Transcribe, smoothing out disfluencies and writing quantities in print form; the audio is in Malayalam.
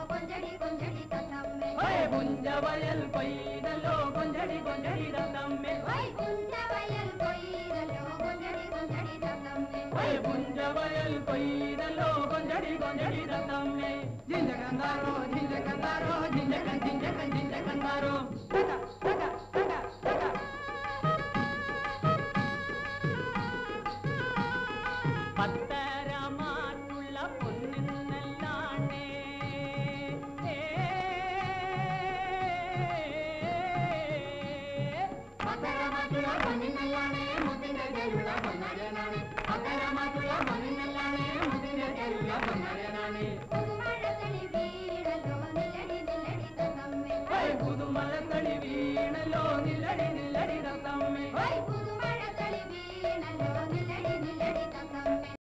കൊഞ്ചടി കൊഞ്ചടി തത്തമ്മേ പുഞ്ചവയൽ കൊയ്തല്ലോ കൊഞ്ചടി കൊഞ്ചടി തത്തമ്മേ പുഞ്ചവയൽ കൊയ്തല്ലോ കൊഞ്ചടി കൊഞ്ചടി തത്തമ്മേ പുഞ്ചവയൽ കൊയ്തല്ലോ കൊഞ്ചടി കൊഞ്ചടി തത്തമ്മേ ജിഞ്ചകന്താരോ ജിഞ്ചകന്താരോ ജിഞ്ചകൻ ജിഞ്ചകൻ ജിഞ്ചകന്താരോ പത്തരമാറ്റുള്ള പൊന്നിന്നല്ലാണ്ടേ പത്തരമാറ്റുള്ള പൊന്നിന്നല്ലാണേ മുത്തിൻ്റെ കയ്യിലുള്ള പൊന്നാടിയനാണ് പത്തരമാറ്റുള്ള പൊന്നിന്ന